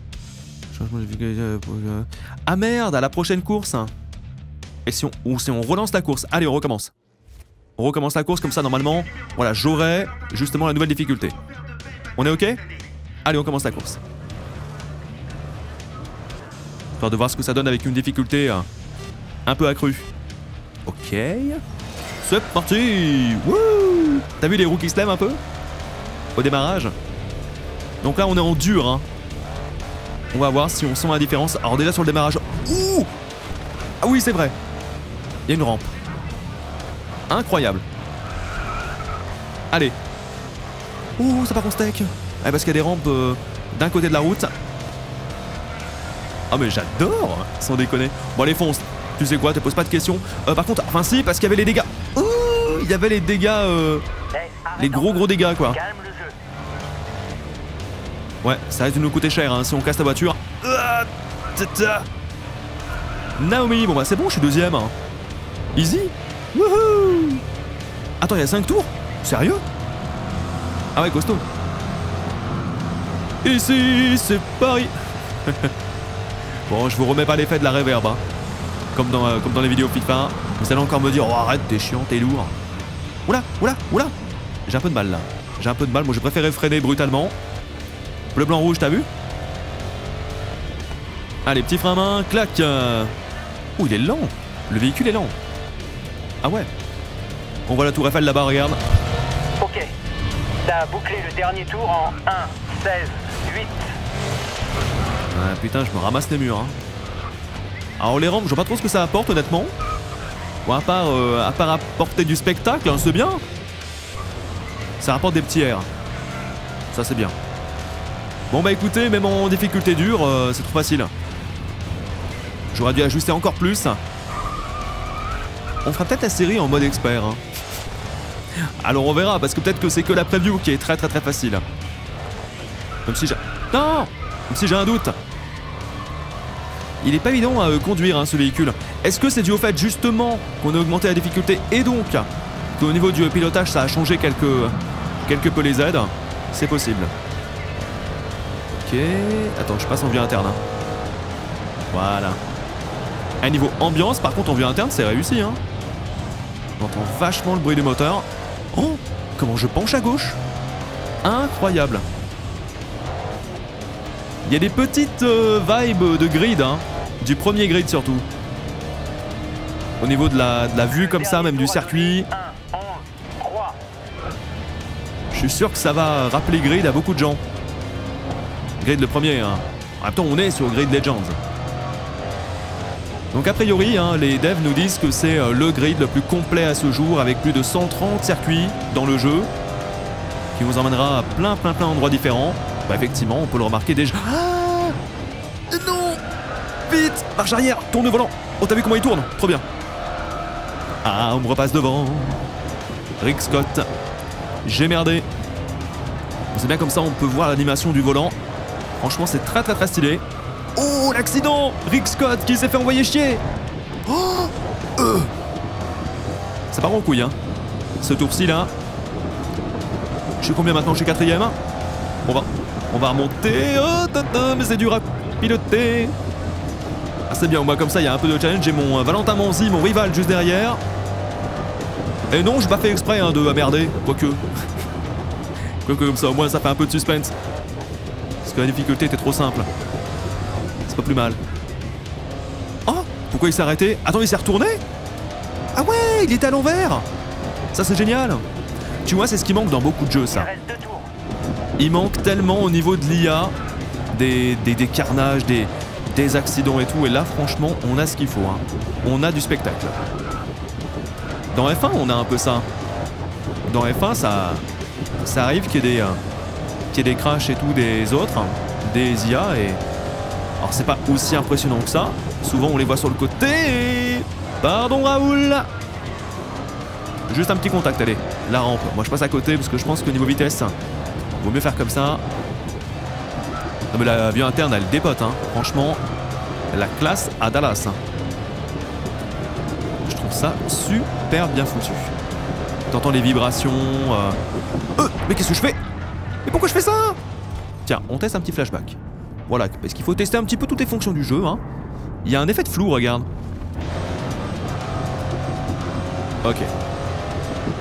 Ah merde, à la prochaine course. Et si on, ou si on relance la course? Allez, on recommence. On recommence la course comme ça normalement. Voilà, j'aurai justement la nouvelle difficulté. On est ok? Allez, on commence la course. Histoire de voir ce que ça donne avec une difficulté euh, un peu accrue. Ok. C'est parti. Wouh! T'as vu les roues qui se lèvent un peu? Au démarrage. Donc là, on est en dur, hein. On va voir si on sent la différence. Alors déjà sur le démarrage. Ouh! Ah oui, c'est vrai. Il y a une rampe. Incroyable. Allez. Ouh, ça part en steak. Ah, parce qu'il y a des rampes euh, d'un côté de la route. Ah mais j'adore, sans déconner. Bon allez, fonce. Tu sais quoi, te pose pas de questions. Euh, par contre, enfin si, parce qu'il y avait les dégâts. Ouh, il y avait les dégâts, euh, les gros gros dégâts quoi. Ouais, ça risque de nous coûter cher hein, si on casse la voiture. Ah, Naomi, bon bah c'est bon, je suis deuxième. Hein. Easy. Wouhou. Attends, il y a cinq tours? Sérieux? Ah ouais, costaud. Ici, c'est Paris. Bon, je vous remets pas l'effet de la reverb, hein. Comme dans, euh, comme dans les vidéos FIFA. Vous allez encore me dire, oh arrête, t'es chiant, t'es lourd. Oula, oula, oula. J'ai un peu de mal là. J'ai un peu de mal, moi j'ai préféré freiner brutalement. Bleu, blanc, rouge, t'as vu? Allez, petit frein à main, clac. Ouh, il est lent. Le véhicule est lent. Ah ouais. On voit la tour Eiffel là-bas, regarde. Ok. T'as bouclé le dernier tour en un, seize, huit. Ah putain, je me ramasse les murs. Hein. Alors les rampes, je vois pas trop ce que ça apporte honnêtement. Bon, à part, euh, à part apporter du spectacle, hein, c'est bien. Ça rapporte des petits airs. Ça c'est bien. Bon bah écoutez, même en difficulté dure, euh, c'est trop facile. J'aurais dû ajuster encore plus. On fera peut-être la série en mode expert. Hein. Alors on verra, parce que peut-être que c'est que la preview qui est très très très facile. Comme si j'ai... Non! Comme si j'ai un doute. Il est pas évident à euh, conduire hein, ce véhicule. Est-ce que c'est dû au fait justement qu'on a augmenté la difficulté et donc qu'au niveau du pilotage ça a changé quelques, quelques peu les aides? C'est possible. Ok... Attends, je passe en vue interne. Hein. Voilà. À niveau ambiance, par contre en vue interne c'est réussi. Hein. On entend vachement le bruit du moteur. Oh! Comment je penche à gauche? Incroyable. Il y a des petites euh, vibes de grid, hein, du premier grid surtout. Au niveau de la, de la vue comme ça, même du circuit. Je suis sûr que ça va rappeler grid à beaucoup de gens. Grid le premier, hein. En même temps, on est sur Grid Legends. Donc a priori, hein, les devs nous disent que c'est euh, le grid le plus complet à ce jour, avec plus de cent trente circuits dans le jeu, qui vous emmènera à plein plein plein d'endroits différents. Bah effectivement, on peut le remarquer déjà. Ah non! Vite! Marche arrière! Tourne le volant! Oh, t'as vu comment il tourne? Trop bien! Ah, on me repasse devant. Rick Scott. J'ai merdé. C'est bien comme ça, on peut voir l'animation du volant. Franchement, c'est très très très stylé. Oh, l'accident! Rick Scott qui s'est fait envoyer chier! Oh euh. Ça part en couille, hein. Ce tour-ci, là. Je suis combien maintenant? Je suis quatrième. On va... On va remonter, oh, tata, mais c'est dur à piloter. Ah, c'est bien, au moins comme ça il y a un peu de challenge. J'ai mon euh, Valentin Manzi, mon rival juste derrière. Et non, j'ai pas fait exprès hein, de merder, quoique. Quoique comme ça, au moins ça fait un peu de suspense. Parce que la difficulté était trop simple. C'est pas plus mal. Oh, pourquoi il s'est arrêté? Attends, il s'est retourné? Ah ouais, il était à l'envers. Ça c'est génial. Tu vois, c'est ce qui manque dans beaucoup de jeux, ça. Il manque tellement au niveau de l'I A, des, des, des carnages, des, des accidents et tout. Et là, franchement, on a ce qu'il faut. Hein. On a du spectacle. Dans F un, on a un peu ça. Dans F un, ça, ça arrive qu'il y ait des, euh, qu'il y ait des crashs et tout des autres, hein, des I A. Et... alors, c'est pas aussi impressionnant que ça. Souvent, on les voit sur le côté. Pardon, Raoul. Juste un petit contact, allez. La rampe. Moi, je passe à côté parce que je pense que niveau vitesse... vaut mieux faire comme ça. Non mais la vue interne elle dépote hein. Franchement, la classe à Dallas. Hein. Je trouve ça super bien foutu. T'entends les vibrations. Euh... Euh, mais qu'est-ce que je fais? Mais pourquoi je fais ça? Tiens, on teste un petit flashback. Voilà, parce qu'il faut tester un petit peu toutes les fonctions du jeu. Hein. Il y a un effet de flou, regarde. Ok.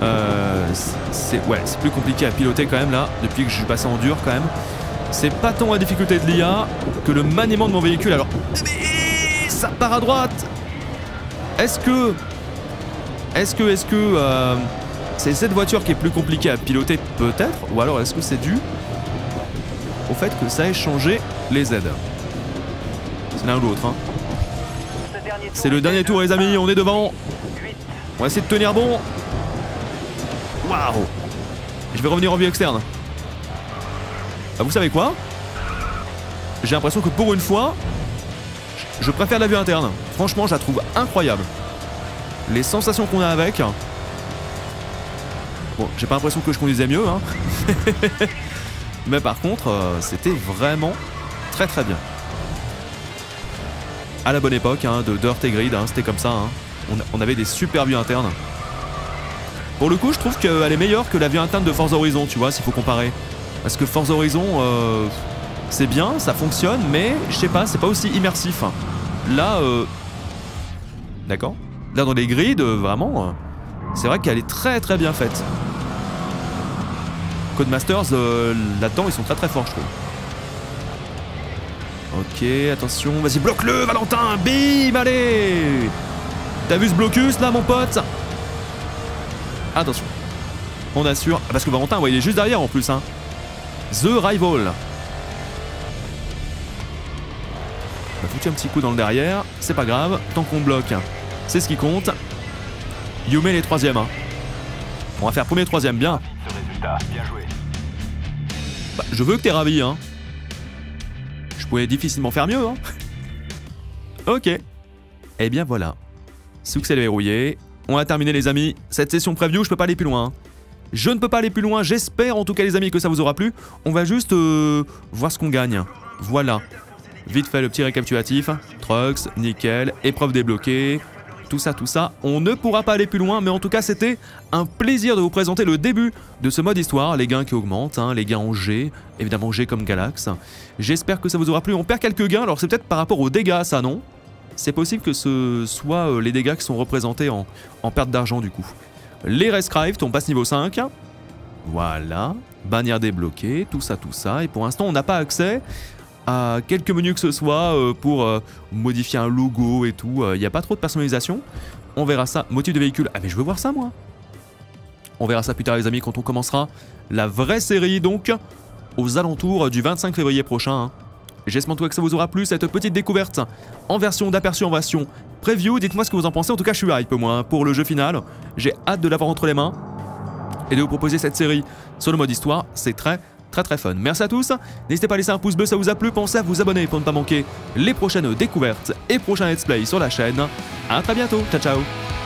Euh, c'est ouais, c'est plus compliqué à piloter quand même là, depuis que je suis passé en dur quand même. C'est pas tant la difficulté de l'I A que le maniement de mon véhicule. Alors, mais ça part à droite. Est-ce que... Est-ce que... Est-ce que... Euh, c'est cette voiture qui est plus compliquée à piloter peut-être? Ou alors est-ce que c'est dû au fait que ça ait changé les aides? C'est l'un ou l'autre. Hein. C'est le dernier tour les amis, on est devant. On va essayer de tenir bon. Waouh. Je vais revenir en vue externe. Ah, vous savez quoi? J'ai l'impression que pour une fois, je préfère la vue interne. Franchement, je la trouve incroyable. Les sensations qu'on a avec... Bon, j'ai pas l'impression que je conduisais mieux, hein. Mais par contre, euh, c'était vraiment très très bien. À la bonne époque, hein, de Dirt et Grid, hein, c'était comme ça. Hein. On, on avait des super vues internes. Pour le coup, je trouve qu'elle est meilleure que la vue interne de Forza Horizon, tu vois, s'il faut comparer. Parce que Forza Horizon, euh, c'est bien, ça fonctionne, mais je sais pas, c'est pas aussi immersif. Là, euh... d'accord. Là, dans les grids, euh, vraiment, euh, c'est vrai qu'elle est très très bien faite. Codemasters, euh, là-dedans, ils sont très très forts, je trouve. Ok, attention, vas-y, bloque-le, Valentin. Bim, allez. T'as vu ce blocus là, mon pote? Attention. On assure. Parce que Valentin, ouais, il est juste derrière en plus. Hein. The Rival. On a foutu un petit coup dans le derrière. C'est pas grave. Tant qu'on bloque, c'est ce qui compte. Yume les troisième. Hein. On va faire premier troisième, bien. Ce résultat, bien joué. Bah, je veux que t'es ravi. Hein. Je pouvais difficilement faire mieux. Hein. Ok. Et bien voilà. Succès verrouillé. On a terminé les amis. Cette session preview, je peux pas aller plus loin. Je ne peux pas aller plus loin. J'espère en tout cas les amis que ça vous aura plu. On va juste euh, voir ce qu'on gagne. Voilà. Vite fait le petit récapitulatif. Trucks, nickel, épreuve débloquée. Tout ça, tout ça. On ne pourra pas aller plus loin, mais en tout cas c'était un plaisir de vous présenter le début de ce mode histoire. Les gains qui augmentent, hein, les gains en G. Évidemment G comme Galax. J'espère que ça vous aura plu. On perd quelques gains, alors c'est peut-être par rapport aux dégâts ça, non? C'est possible que ce soit euh, les dégâts qui sont représentés en, en perte d'argent du coup. Les Rescript, on passe niveau cinq. Voilà. Bannière débloquée, tout ça, tout ça. Et pour l'instant, on n'a pas accès à quelques menus que ce soit euh, pour euh, modifier un logo et tout. Il n'y a pas trop de personnalisation. On verra ça. Motif de véhicule. Ah mais je veux voir ça moi. On verra ça plus tard les amis quand on commencera la vraie série donc aux alentours du vingt-cinq février prochain. Hein. J'espère en tout cas que ça vous aura plu cette petite découverte en version d'aperçu en version preview. Dites-moi ce que vous en pensez. En tout cas, je suis hype moi pour le jeu final. J'ai hâte de l'avoir entre les mains et de vous proposer cette série sur le mode histoire. C'est très très très fun. Merci à tous. N'hésitez pas à laisser un pouce bleu, ça vous a plu. Pensez à vous abonner pour ne pas manquer les prochaines découvertes et prochains let's play sur la chaîne. À très bientôt. Ciao ciao.